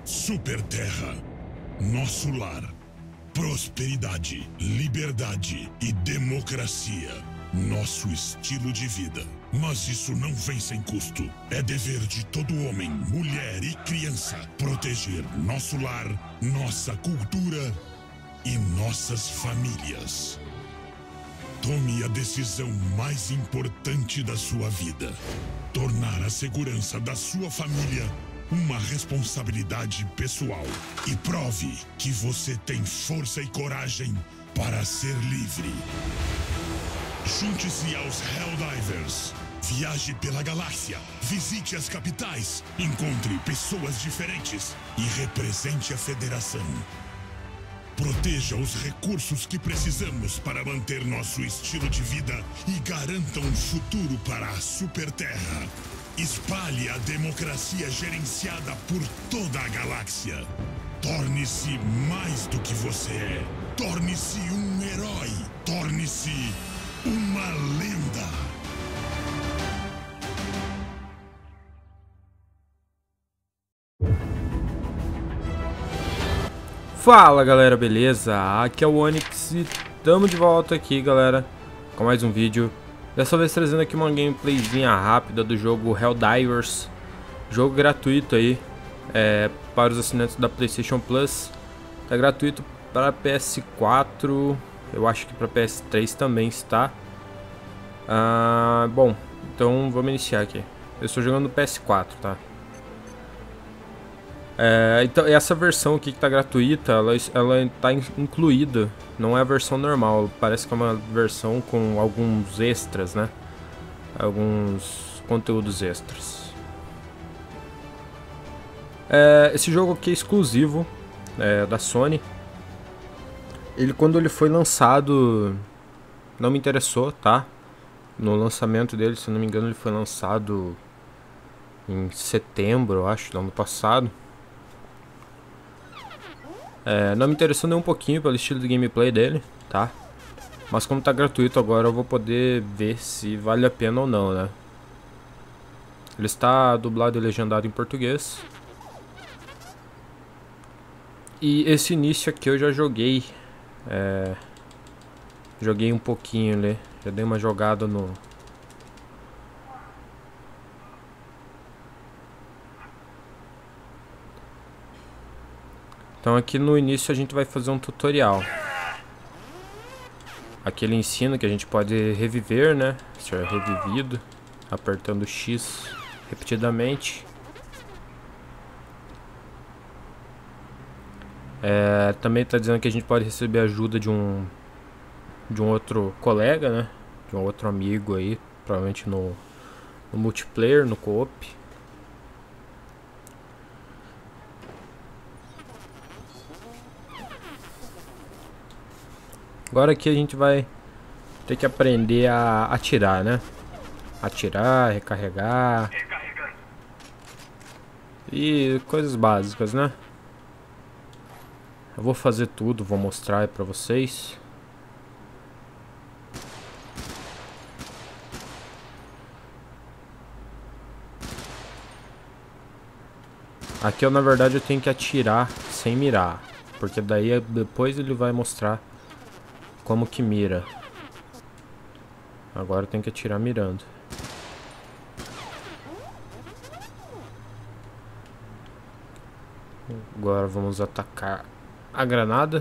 Super Terra, nosso lar. Prosperidade, liberdade e democracia. Nosso estilo de vida. Mas isso não vem sem custo. É dever de todo homem, mulher e criança proteger nosso lar, nossa cultura e nossas famílias. Tome a decisão mais importante da sua vida. Tornar a segurança da sua família uma responsabilidade pessoal. E prove que você tem força e coragem para ser livre. Junte-se aos Helldivers. Viaje pela galáxia. Visite as capitais. Encontre pessoas diferentes e represente a Federação. Proteja os recursos que precisamos para manter nosso estilo de vida e garanta um futuro para a Super Terra. Espalhe a democracia gerenciada por toda a galáxia. Torne-se mais do que você é. Torne-se um herói. Torne-se uma lenda. Fala galera, beleza? Aqui é o Onyx e estamos de volta aqui, galera, com mais um vídeo. Dessa vez trazendo aqui uma gameplayzinha rápida do jogo Helldivers. Jogo gratuito aí, para os assinantes da PlayStation Plus. Tá gratuito para PS4, eu acho que para PS3 também está. Bom, então vamos iniciar aqui. Eu estou jogando no PS4, tá? Então essa versão aqui que tá gratuita, ela tá incluída, não é a versão normal, parece que é uma versão com alguns extras, né? Alguns conteúdos extras. Esse jogo aqui é exclusivo da Sony. Quando ele foi lançado, não me interessou, tá? No lançamento dele, se não me engano, ele foi lançado em setembro, eu acho, do ano passado. Não me interessou nem um pouquinho pelo estilo de gameplay dele, tá? Mas como tá gratuito agora eu vou poder ver se vale a pena ou não, né? Ele está dublado e legendado em português. E esse início aqui eu já joguei. Joguei um pouquinho ali. Já dei uma jogada no... Então aqui no início a gente vai fazer um tutorial. Aqui ele ensina que a gente pode reviver, né? Ser revivido apertando X repetidamente. Também está dizendo que a gente pode receber ajuda de um outro colega, né? De um outro amigo aí, provavelmente no multiplayer, no co-op. Agora aqui a gente vai ter que aprender a atirar, né? Atirar, recarregar. E coisas básicas, né? Eu vou fazer tudo, vou mostrar aí pra vocês. Aqui eu, na verdade, eu tenho que atirar sem mirar, porque daí depois ele vai mostrar como que mira. Agora tem que atirar mirando. Agora vamos atacar a granada.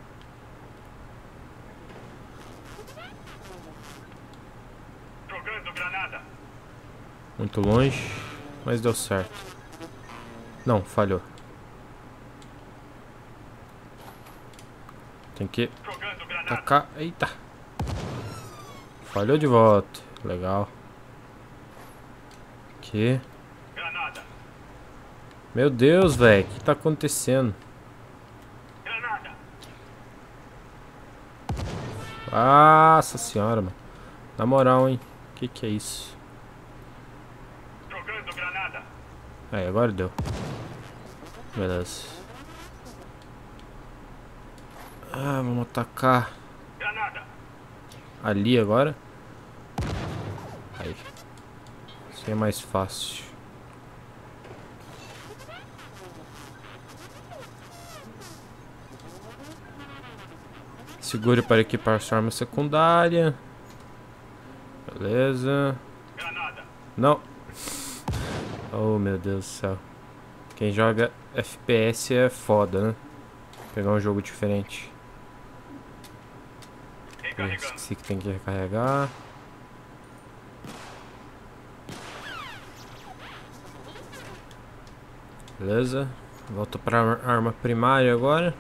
Jogando granada. Muito longe, mas deu certo. Não, falhou. Tem que tacar. Eita! Falhou de volta. Legal. Aqui. Granada. Meu Deus, velho. O que tá acontecendo? Granada. Nossa senhora, mano. Na moral, hein? Que é isso? Jogando granada. Agora deu. Beleza. Vamos atacar Granada. ali agora. Aí. Isso aí é mais fácil. Segure para equipar sua arma secundária. Beleza. Granada. Não. Oh, meu Deus do céu. Quem joga FPS é foda, né? Pegar um jogo diferente. Esqueci que tem que recarregar. Beleza. Volta para a arma primária agora.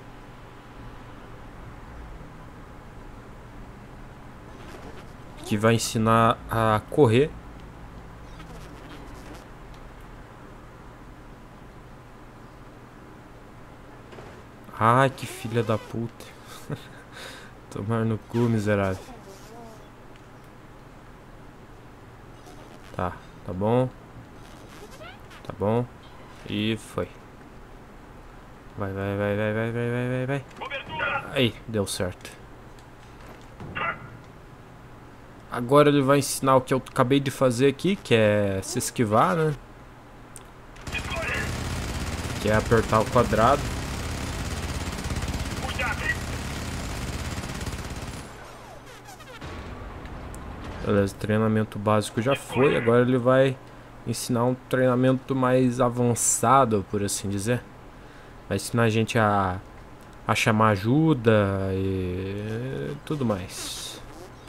Que vai ensinar a correr. Ai, que filha da puta. Tomar no cu, miserável. Tá bom. Tá bom. E foi. Vai. Aí, deu certo. Agora ele vai ensinar o que eu acabei de fazer aqui, que é se esquivar, né? Que é apertar o quadrado. Beleza, treinamento básico já foi. Agora ele vai ensinar um treinamento mais avançado, por assim dizer. Vai ensinar a gente a chamar ajuda e tudo mais.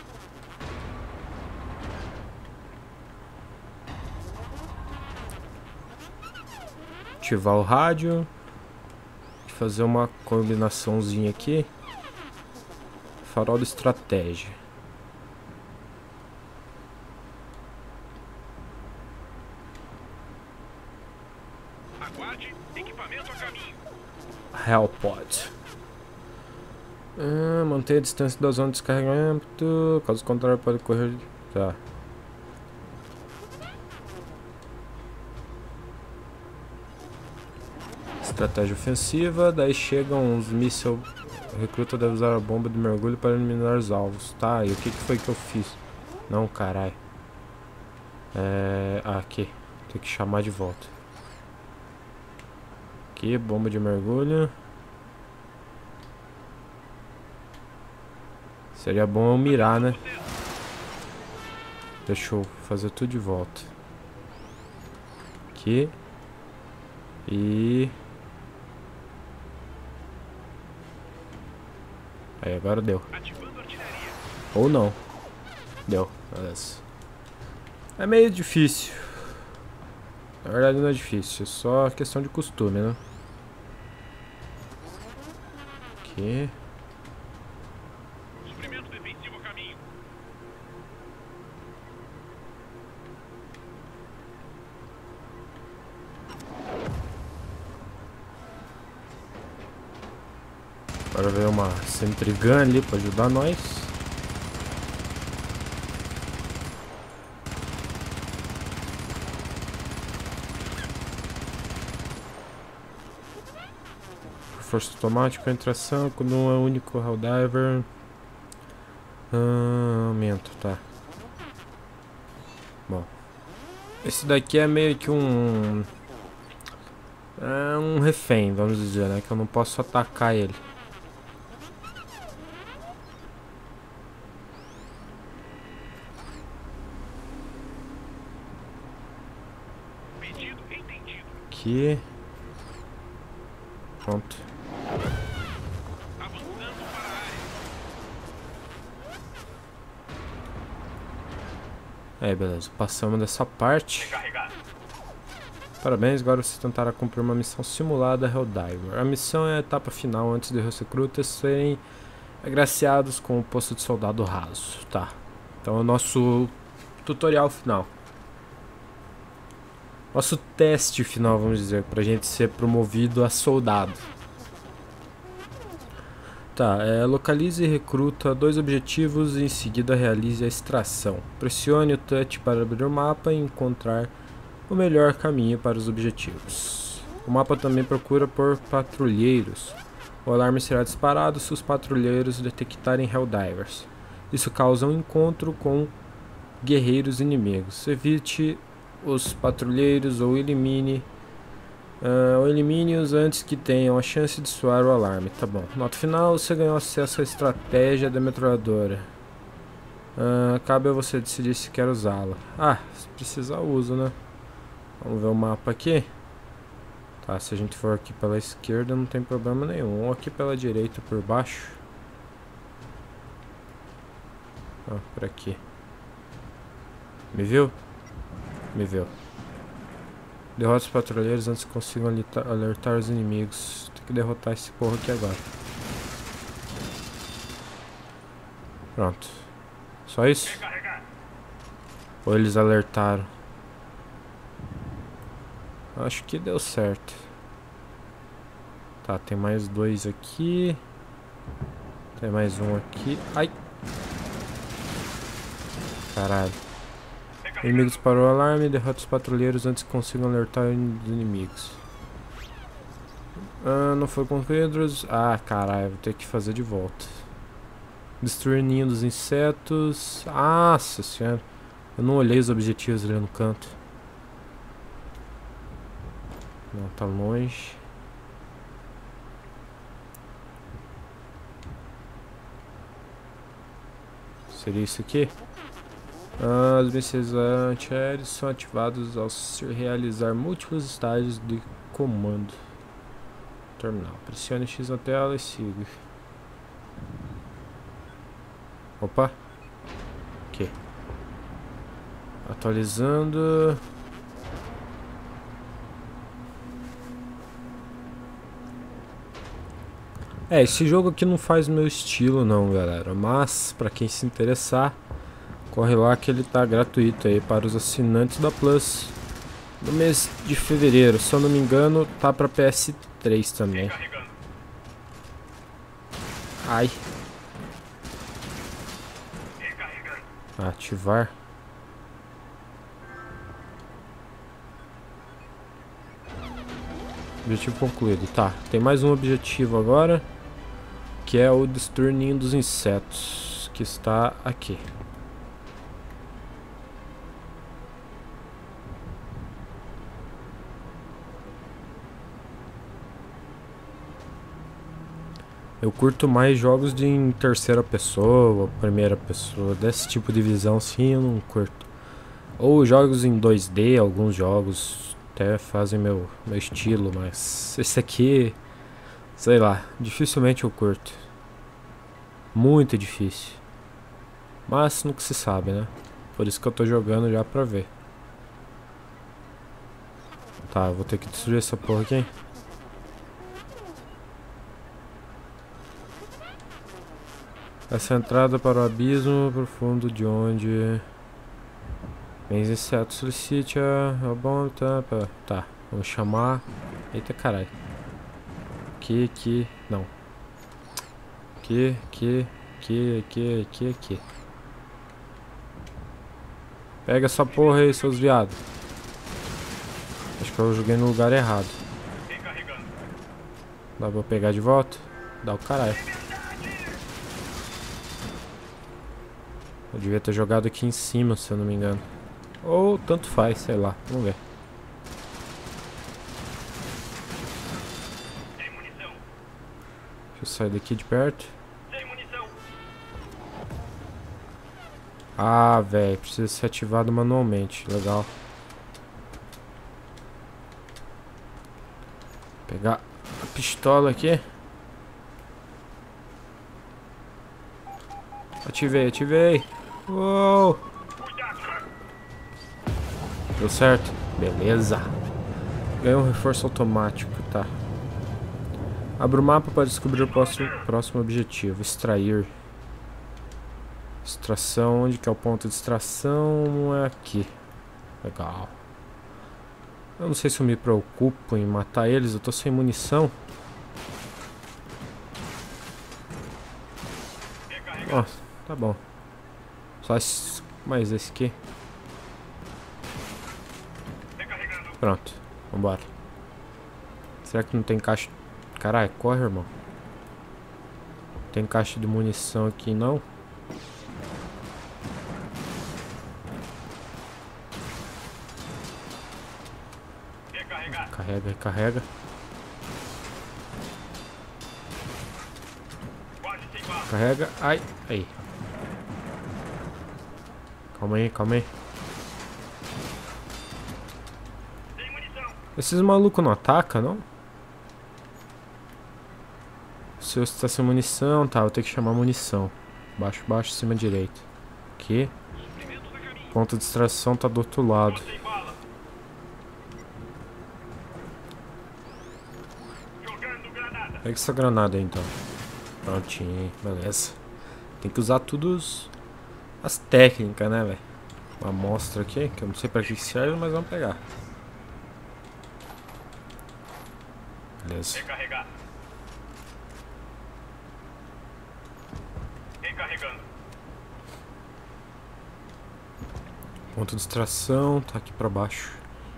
Ativar o rádio. Fazer uma combinaçãozinha aqui. Farol de estratégia. Aguarde, equipamento a caminho. Hellpod. Mantenha a distância da zona de descarregamento. Caso contrário, pode correr. Tá. Estratégia ofensiva. Daí chegam os mísseis. O recruta deve usar a bomba de mergulho para eliminar os alvos. Tá, e o que foi que eu fiz? Não, caralho. Aqui. Tem que chamar de volta. Aqui, bomba de mergulho. Seria bom eu mirar, né? Deixa eu fazer tudo de volta. Aqui. E... aí, agora deu. Ou não. Deu, beleza. É meio difícil. Na verdade não é difícil, é só questão de costume, né? Aqui. Suprimento defensivo a caminho. Agora veio uma sentry gun ali pra ajudar nós. Reforço automático, entra ação quando não é o único Helldiver. Aumento, tá. Bom. Esse daqui é meio que um refém, vamos dizer, né? Que eu não posso atacar ele. Pedido entendido. Aqui. Pronto. Avançando para a área. Beleza. Passamos dessa parte. Carregado. Parabéns, agora vocês tentaram cumprir uma missão simulada Helldiver. A missão é a etapa final antes de os recrutas serem agraciados com o posto de soldado raso. Tá. Então é o nosso tutorial final. Nosso teste final, vamos dizer, pra gente ser promovido a soldado. Tá, localize e recruta 2 objetivos e em seguida realize a extração. Pressione o touch para abrir o mapa e encontrar o melhor caminho para os objetivos. O mapa também procura por patrulheiros. O alarme será disparado se os patrulheiros detectarem Helldivers. Isso causa um encontro com guerreiros inimigos. Evite os patrulheiros ou elimine Elimine-os antes que tenham a chance de soar o alarme. Tá bom. Nota final, você ganhou acesso à estratégia da metralhadora. Cabe a você decidir se quer usá-la. Se precisar uso, né? Vamos ver o mapa aqui. Tá, se a gente for aqui pela esquerda não tem problema nenhum. Ou aqui pela direita por baixo. Por aqui. Me viu? Me viu. Derrota os patrulheiros antes que consigam alertar os inimigos. Tem que derrotar esse porra aqui agora. Pronto. Só isso? Ou eles alertaram? Acho que deu certo. Tá, tem mais dois aqui. Tem mais um aqui. Ai! Caralho. O inimigo disparou o alarme e derrota os patrulheiros antes que consigam alertar os inimigos. Não foi concluído. Caralho, vou ter que fazer de volta. Destruir ninho dos insetos. Nossa senhora. Eu não olhei os objetivos ali no canto. Não, tá longe. Seria isso aqui? Os mísseis antiaéreos são ativados ao se realizar múltiplos estágios de comando. Terminal. Pressione X na tela e siga. Opa. Aqui. Atualizando. Esse jogo aqui não faz meu estilo não, galera. Mas, pra quem se interessar, corre lá que ele tá gratuito aí para os assinantes da Plus no mês de fevereiro. Se eu não me engano, tá pra PS3 também. Ai. Ativar. Objetivo concluído. Tá, tem mais um objetivo agora, que é o destruir ninho dos insetos, que está aqui. Eu curto mais jogos em terceira pessoa, primeira pessoa, desse tipo de visão assim eu não curto. Ou jogos em 2D, alguns jogos até fazem meu estilo, mas esse aqui, sei lá, dificilmente eu curto. Muito difícil. Mas nunca se sabe, né? Por isso que eu tô jogando já pra ver. Tá, eu vou ter que destruir essa porra aqui. Essa entrada para o abismo profundo de onde bens insetos solicite bom, tá, vamos chamar. Eita caralho. Aqui, não. Aqui. Pega essa porra aí, seus viados. Acho que eu joguei no lugar errado. Dá pra pegar de volta? Dá o caralho. Eu devia ter jogado aqui em cima, se eu não me engano. Ou tanto faz, sei lá. Vamos ver. Deixa eu sair daqui de perto. Velho, precisa ser ativado manualmente. Legal. Pegar a pistola aqui. Ativei. Uou! Deu certo? Beleza. Ganhou um reforço automático, tá. Abra o mapa para descobrir o próximo objetivo. Extrair. Extração. Onde que é o ponto de extração? É aqui. Legal. Eu não sei se eu me preocupo em matar eles. Eu tô sem munição. Nossa, tá bom. Só mais esse aqui. Pronto, vambora. Será que não tem caixa? Caralho, corre, irmão. Tem caixa de munição aqui, não? Carrega, recarrega. Carrega. Ai, aí. Calma aí, calma aí. Esses malucos não atacam, não? O seu está sem munição, tá, vou ter que chamar munição. Baixo, baixo, cima, direito. Aqui. Ponto de extração tá do outro lado. Pega essa granada aí, então. Prontinho, beleza. Tem que usar todas as técnicas, né, velho? Uma amostra aqui, que eu não sei pra que serve, mas vamos pegar. Beleza. Recarregar. Recarregando. Ponto de extração, tá aqui pra baixo.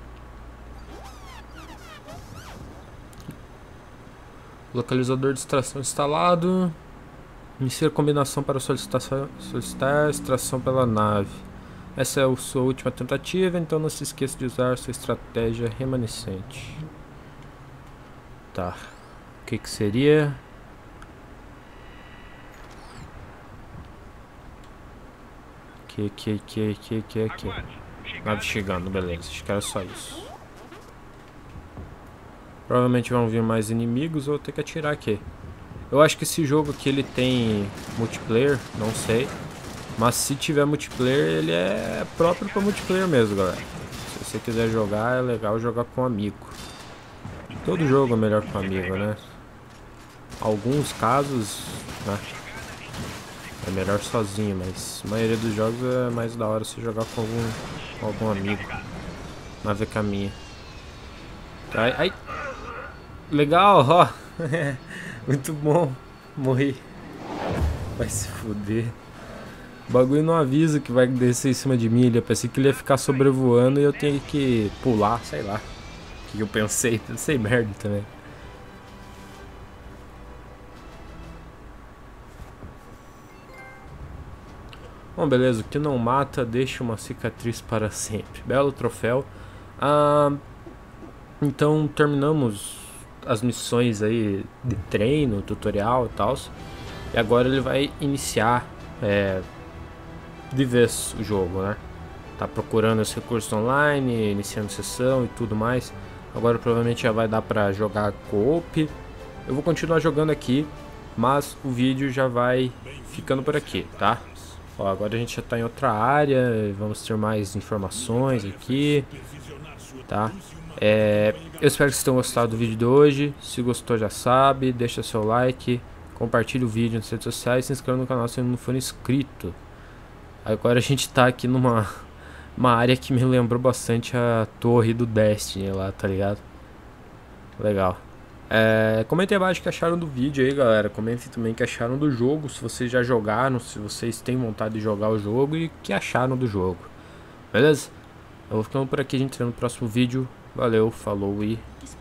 Localizador de extração instalado. Iniciar combinação para solicitar extração pela nave. Essa é a sua última tentativa, então não se esqueça de usar sua estratégia remanescente. Tá. O que seria? Aqui. Nave chegando, beleza. Acho que era só isso. Provavelmente vão vir mais inimigos, ou vou ter que atirar aqui. Eu acho que esse jogo aqui ele tem multiplayer, não sei. Mas se tiver multiplayer, ele é próprio para multiplayer mesmo, galera. Se você quiser jogar, é legal jogar com um amigo. Todo jogo é melhor com um amigo, né? Alguns casos, né? É melhor sozinho, mas a maioria dos jogos é mais da hora você jogar com algum amigo. Nave caminha. Ai, ai. Legal, ó. Muito bom. Morri. Vai se fuder. O bagulho não avisa que vai descer em cima de mim. Eu pensei que ele ia ficar sobrevoando e eu tenho que pular, sei lá. O que eu pensei? Pensei merda também. Bom, beleza. O que não mata deixa uma cicatriz para sempre. Belo troféu. Então terminamos as missões aí de treino, tutorial e tal. E agora ele vai iniciar de vez o jogo, né? Tá procurando os recursos online, iniciando sessão e tudo mais. Agora provavelmente já vai dar pra jogar co-op. Eu vou continuar jogando aqui, mas o vídeo já vai ficando por aqui, tá? Ó, agora a gente já tá em outra área, vamos ter mais informações aqui, tá? Eu espero que vocês tenham gostado do vídeo de hoje. Se gostou, já sabe, deixa seu like, compartilhe o vídeo nas redes sociais, se inscreva no canal se ainda não for inscrito. Agora a gente tá aqui numa área que me lembrou bastante a torre do Destiny lá, tá ligado? Legal. Comentem abaixo o que acharam do vídeo aí, galera. Comentem também o que acharam do jogo, se vocês já jogaram, se vocês têm vontade de jogar o jogo e o que acharam do jogo. Beleza? Eu vou ficando por aqui, a gente se vê no próximo vídeo. Valeu, falou e